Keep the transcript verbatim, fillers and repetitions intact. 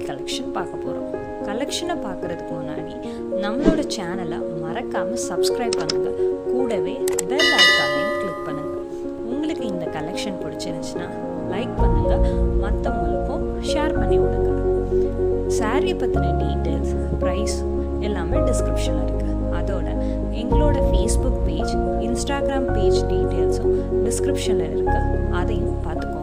Collection பார்க்க போகிறோம். கலெக்ஷனை பார்க்குறதுக்கு முன்னாடி நம்மளோட சேனலை மறக்காமல் சப்ஸ்கிரைப் பண்ணுங்கள். கூடவே பெல் ஐக்கானையும் கிளிக் பண்ணுங்கள். உங்களுக்கு இந்த கலெக்ஷன் பிடிச்சிருந்துச்சுன்னா லைக் பண்ணுங்கள், மற்றவங்களுக்கும் ஷேர் பண்ணி விடுங்க. சாரியை பற்றின டீட்டெயில்ஸ், ப்ரைஸ் எல்லாமே டிஸ்கிரிப்ஷனில் இருக்குது. அதோட எங்களோட ஃபேஸ்புக் பேஜ், இன்ஸ்டாகிராம் பேஜ் டீட்டெயில்ஸும் டிஸ்கிரிப்ஷனில் இருக்குது. அதையும் பார்த்துக்கோங்க.